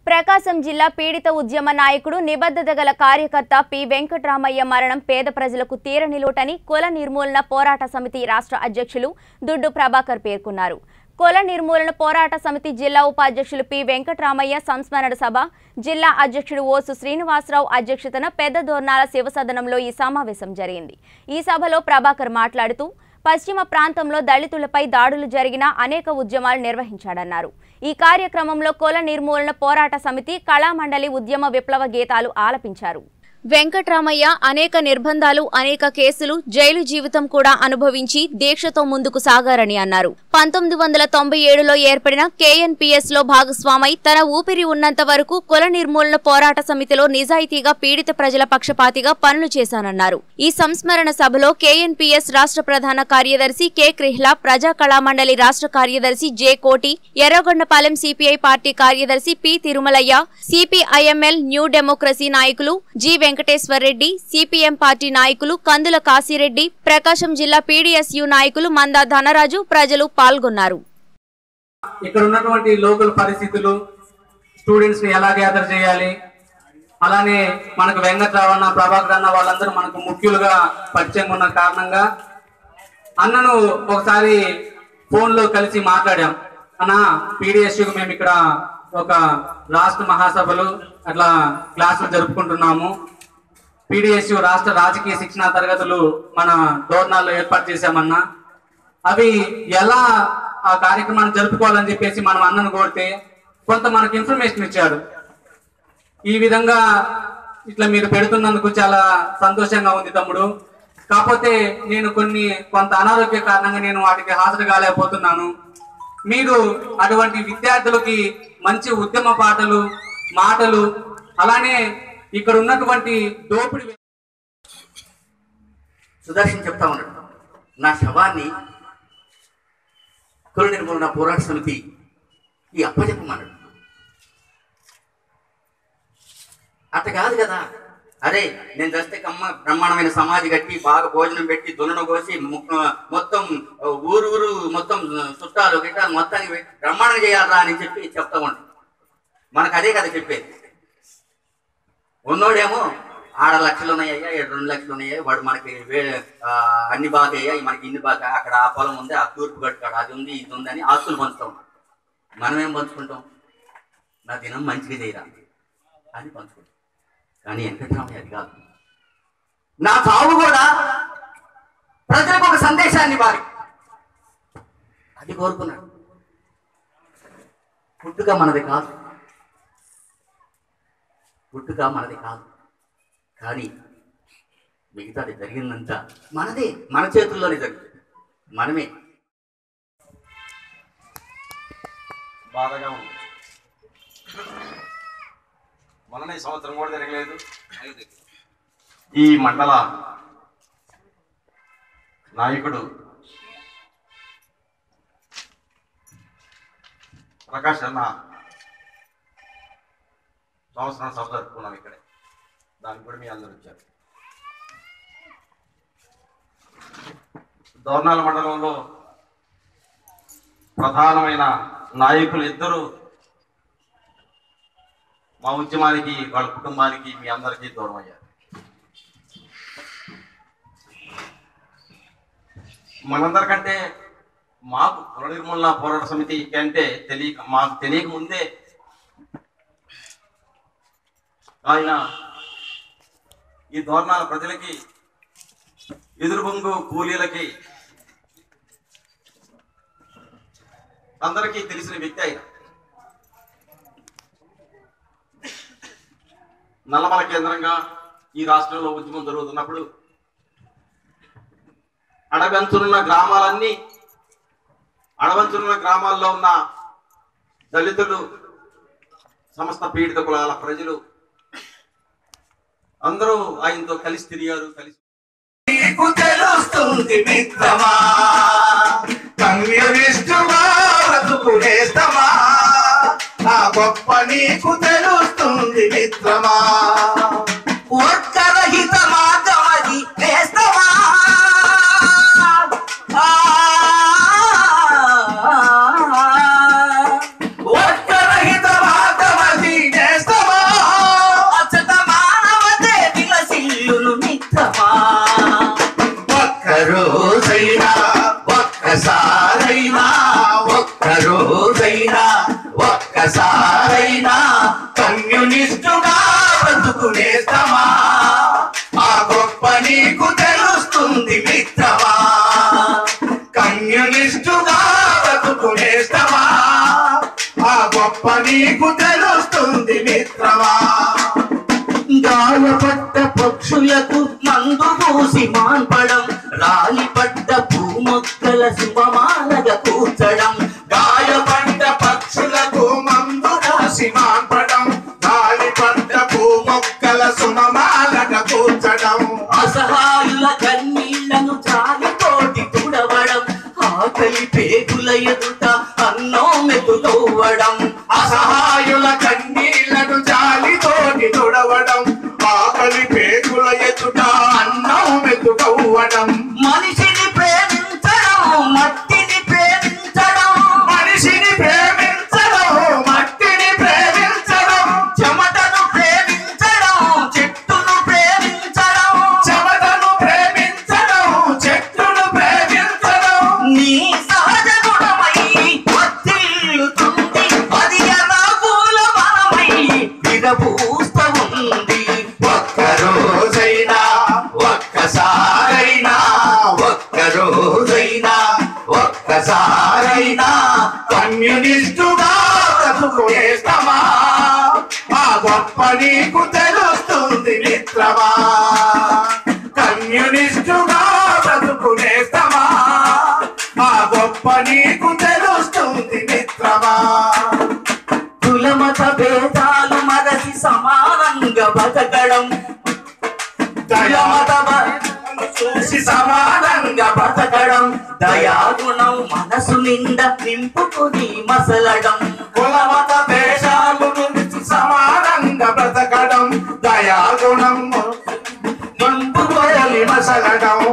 ప్రకాశం జిల్లా పీడిత ఉద్యమ నాయకుడు నిబద్ధత గల కార్యకర్త పి వెంకటరామయ్య మరణం పేద ప్రజలకు తీరని లోటని కుల నిర్మూలన పోరాట సమితి రాష్ట్ర అధ్యక్షులు దుడ్డు ప్రభాకర్ పేర్కొన్నారు. కుల నిర్మూలన పోరాట సమితి జిల్లా ఉపాధ్యక్షులు పి వెంకటరామయ్య సంస్మరణ సభ జిల్లా అధ్యక్షుడు ఓసు శ్రీనివాసరావు అధ్యక్షతన పెద్ద దోర్నాల శివసదనంలో ఈ సమావేశం జరిగింది. ఈ సభలో ప్రభాకర్ మాట్లాడుతూ పశ్చిమ ప్రాంతంలో దళితులపై దాడులు జరిగిన అనేక ఉద్యమాలు నిర్వహించాడన్నారు. ఈ కార్యక్రమంలో కుల నిర్మూలన పోరాట సమితి కళామండలి ఉద్యమ విప్లవ గీతాలు ఆలపించారు. వెంకటరామయ్య అనేక నిర్బంధాలు, అనేక కేసులు, జైలు జీవితం కూడా అనుభవించి దీక్షతో ముందుకు సాగారని అన్నారు. 1997లో ఏర్పడిన KNPS లో భాగస్వామై తన ఊపిరి ఉన్నంత వరకు కుల నిర్మూలన పోరాట సమితిలో నిజాయితీగా పీడిత ప్రజల పక్షపాతిగా పనులు చేశానన్నారు. ఈ సంస్మరణ సభలో KNPS రాష్ట్ర ప్రధాన కార్యదర్శి K. క్రిహ్లా, ప్రజా కళామండలి రాష్ట్ర కార్యదర్శి J. Koti, Yerragondapalem CPI party కార్యదర్శి P. Tirumalaiah, CPIML new democracy నాయకులు G. Venkateswar Reddy, CPM party నాయకులు కందుల కాశీరెడ్డి, ప్రకాశం జిల్లా PDSU నాయకులు మందా ధనరాజు ప్రజలు పాల్గొన్నారు. ఇక్కడ ఉన్నటువంటి లోకల్ పరిస్థితులు, స్టూడెంట్స్ ని ఎలా గ్యాదర్ చేయాలి, అలానే మనకు వెంకటరామన్న, ప్రభాకర్ అన్న వాళ్ళందరూ మనకు ముఖ్యులుగా పరిచయం ఉన్న కారణంగా అన్నను ఒకసారి ఫోన్ లో కలిసి మాట్లాడాం. అన్న PDSUకు మేము ఇక్కడ ఒక రాష్ట్ర మహాసభలు అట్లా క్లాసులు జరుపుకుంటున్నాము. PDSU రాష్ట్ర రాజకీయ శిక్షణ తరగతులు మన దోర్నాల్లో ఏర్పాటు చేశామన్నా, అవి ఎలా ఆ కార్యక్రమాన్ని జరుపుకోవాలని చెప్పేసి మనం అన్నను కోరితే కొంత మనకు ఇన్ఫర్మేషన్ ఇచ్చాడు. ఈ విధంగా ఇట్లా మీరు పెడుతున్నందుకు చాలా సంతోషంగా ఉంది తమ్ముడు, కాకపోతే నేను కొంత అనారోగ్య కారణంగా నేను వాటికి హాజరు కాలేకపోతున్నాను. మీరు అటువంటి విద్యార్థులకి మంచి ఉద్యమ పాటలు, మాటలు, అలానే ఇక్కడ ఉన్నటువంటి దోపిడి సుదర్శన్ చెప్తా ఉన్నాడు, నా శవాన్ని కుల నిర్మూలన పోరాట సమితి ఈ అప్పచెప్పమన్నాడు. అట్ట కాదు కదా, అరే నేను చేస్తే బ్రహ్మాండమైన సమాధి కట్టి బాగా భోజనం పెట్టి దున్నను కోసి మొత్తం ఊరు మొత్తం చుట్టాలు గిట్టాలు మొత్తానికి బ్రహ్మాండం చేయాలరా అని చెప్పి చెప్తా ఉంటాం. మనకు అదే కదా చెప్పేది. ఉన్నోడేమో 6 లక్షలు ఉన్నాయ్యా, 2 లక్షలు ఉన్నాయా, వాడు మనకి అన్ని బాగా అయ్యాయి, మనకి ఇన్ని బాగా, అక్కడ ఆ పొలం ఉంది, ఆ తూర్పు గట్టుకాడు అది ఉంది, ఇది ఉంది అని ఆస్తులు పంచుతాం. మనమేం పంచుకుంటాం? నా దినం మంచిగా చేయరా అని పంచుకుంటాం. కానీ వెంకటరామయ్య అది కాదు. నా చావు కూడా ప్రజలకు ఒక సందేశాన్ని ఇవ్వాలి అది కోరుకున్నాడు. పుట్టుక మనది కాదు, పుట్టుక మనది కాదు, కానీ మిగతాది జరిగిందంతా మనదే, మన చేతుల్లోనే జరుగుతుంది, మనమే. బాధగా ఉంది. మొన్న ఈ సంవత్సరం కూడా జరగలేదు. ఈ మండల నాయకుడు ప్రకాష్ అన్న సంవత్సరం సభ జరుపుకున్నాం ఇక్కడే, దానికి కూడా మీ అందరూ వచ్చారు. దోర్నాల మండలంలో ప్రధానమైన నాయకులు ఇద్దరు మా ఉద్యమానికి, వాళ్ళ కుటుంబానికి, మీ అందరికీ దూరం అయ్యారు. మనందరికంటే మాకు కుల నిర్మూలన పోరాట సమితి అంటే మాకు తెలియక ముందే ఆయన ఈ దోర్నాల ప్రజలకి, ఎదురుబొంగు కూలీలకి అందరికీ తెలిసిన వ్యక్తి ఆయన. నల్లమల కేంద్రంగా ఈ రాష్ట్రంలో ఉద్యమం జరుగుతున్నప్పుడు అడవంచునున్న గ్రామాల్లో ఉన్న దళితులు, సమస్త పీడిత కులాల ప్రజలు అందరూ ఆయనతో కలిసి తిరిగారు. కలిసి తెలుస్తుంది మిత్రమా, గొప్ప నీకు తెలుస్తుంది మిత్రమా, ఒక్కరహిత మార్గమది నేస్తమా, ఒక్కరహిత మార్గమది అయినా కమ్యూనిస్టుగా బ్రతుకునేస్తామా ఆ గొప్ప నీకు తెలుస్తుంది మిత్రమా కమ్యూనిస్టుగా బ్రతుకునేస్తామా ఆ గొప్ప నీకు తెలుస్తుంది మిత్రమా గాయపడ్డ పక్షులకు మందు పూసి మాన్పడం రాలిపడ్డ భూమొక్కల శుభమాలగా కూర్చడం గాయపడ్డ పక్షులకు మందు పూసి మాన్పడం రాలిపడ్డ భూమొక్కల శుభమాలగా కూర్చడం అసహాయుల కన్నీళ్లను జాలితోటి తుడవడం ఆకలి పేగుల ఎదుట అన్నం మెతుకవ్వడం అసహాయుల కన్నీళ్లను జాలితోటి తుడవడం ఆకలి పేగుల ఎదుట అన్నం మెతుకవ్వడం మనిషిని ప్రేమించడం మట్టిని ప్రేమించడం మనిషిని ప్రేమించడం మట్టిని ప్రేమించడం చెమటను ప్రేమించడం చెట్టును ప్రేమించడం చెమటను ప్రేమించడం చెట్టును ప్రేమించడం నీ సహజ గుణమై వర్ధిల్లుతుంది అది ఎలాగూల మనమై విరబూస్త ఉంది ఒక్కరోజైనా ఒక్కసారైనా ఒక్కరోజైనా ఒక్కసారైనా కమ్యూనిస్టుగా బ్రతుకునేస్తామా ఆ గొప్ప నీకు తెలుస్తుంది మిత్రమా కమ్యూనిస్టుగా బ్రతుకునేస్తామా ఆ గొప్ప నీకు తెలుస్తుంది మిత్రమా కులమత భేదాలు మరచి సమానంగా బతకడం కులమత చూసి సమానంగా బతకడం దయాగుణం మనసు నిండా నింపుకుని మసలడం కులమత దేశాలు నుంచి సమానంగా బ్రతకడం దయాగుణం నింపుకొని మసలడం